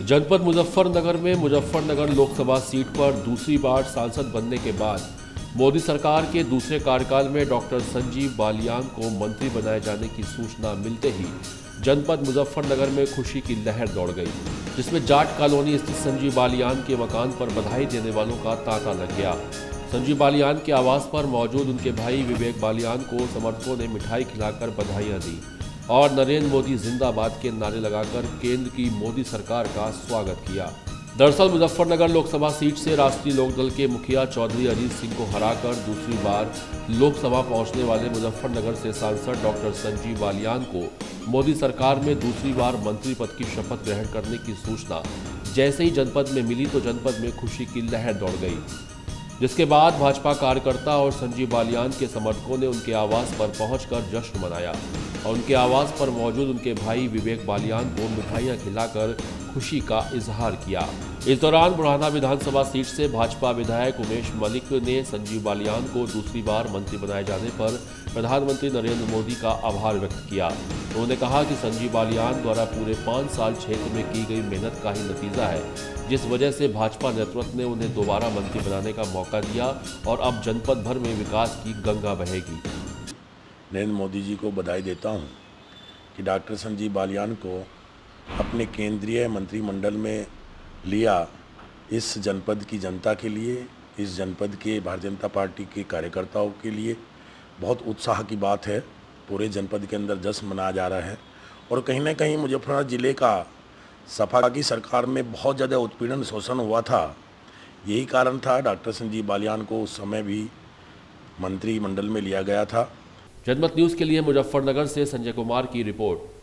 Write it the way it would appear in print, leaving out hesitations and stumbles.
जनपद मुजफ्फरनगर में मुजफ्फरनगर लोकसभा सीट पर दूसरी बार सांसद बनने के बाद मोदी सरकार के दूसरे कार्यकाल में डॉक्टर संजीव बालियान को मंत्री बनाए जाने की सूचना मिलते ही जनपद मुजफ्फरनगर में खुशी की लहर दौड़ गई, जिसमें जाट कॉलोनी स्थित संजीव बालियान के मकान पर बधाई देने वालों का तांता लग गया। संजीव बालियान के आवास पर मौजूद उनके भाई विवेक बालियान को समर्थकों ने मिठाई खिलाकर बधाइयां दी और नरेंद्र मोदी जिंदाबाद के नारे लगाकर केंद्र की मोदी सरकार का स्वागत किया। दरअसल मुजफ्फरनगर लोकसभा सीट से राष्ट्रीय लोकदल के मुखिया चौधरी अजीत सिंह को हराकर दूसरी बार लोकसभा पहुंचने वाले मुजफ्फरनगर से सांसद डॉक्टर संजीव बालियान को मोदी सरकार में दूसरी बार मंत्री पद की शपथ ग्रहण करने की सूचना जैसे ही जनपद में मिली तो जनपद में खुशी की लहर दौड़ गई, जिसके बाद भाजपा कार्यकर्ता और संजीव बालियान के समर्थकों ने उनके आवास पर पहुंचकर जश्न मनाया और उनके आवास पर मौजूद उनके भाई विवेक बालियान को मिठाइयां खिलाकर खुशी का इजहार किया। इस दौरान बुढ़ाना विधानसभा सीट से भाजपा विधायक उमेश मलिक ने संजीव बालियान को दूसरी बार मंत्री बनाए जाने पर प्रधानमंत्री नरेंद्र मोदी का आभार व्यक्त किया। उन्होंने कहा कि संजीव बालियान द्वारा पूरे 5 साल क्षेत्र में की गई मेहनत का ही नतीजा है, जिस वजह से भाजपा नेतृत्व ने उन्हें दोबारा मंत्री बनाने का मौका दिया और अब जनपद भर में विकास की गंगा बहेगी। नरेंद्र मोदी जी को बधाई देता हूं कि डॉक्टर संजीव बालियान को अपने केंद्रीय मंत्रिमंडल में लिया। इस जनपद की जनता के लिए, इस जनपद के भारतीय जनता पार्टी के कार्यकर्ताओं के लिए बहुत उत्साह की बात है। पूरे जनपद के अंदर जश्न मनाया जा रहा है और कहीं ना कहीं मुजफ्फरनगर जिले का सपा की सरकार में बहुत ज़्यादा उत्पीड़न शोषण हुआ था। यही कारण था डॉक्टर संजीव बालियान को उस समय भी मंत्रिमंडल में लिया गया था। जनमत न्यूज़ के लिए मुजफ्फरनगर से संजय कुमार की रिपोर्ट।